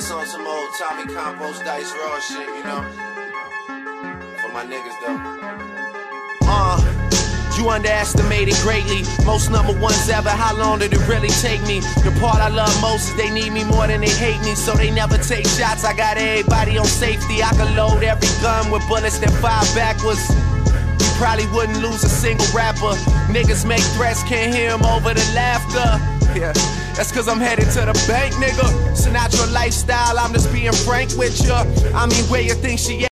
This on some old Tommy Compost Dice Raw shit, you know? For my niggas though. You underestimated greatly. Most number ones ever, how long did it really take me? The part I love most is they need me more than they hate me, so they never take shots. I got everybody on safety. I can load every gun with bullets that fire backwards. You probably wouldn't lose a single rapper. Niggas make threats, can't hear them over the laughter. Yeah, that's cause I'm headed to the bank, nigga. Sinatra lifestyle, I'm just being frank with ya. I mean, where you think she at?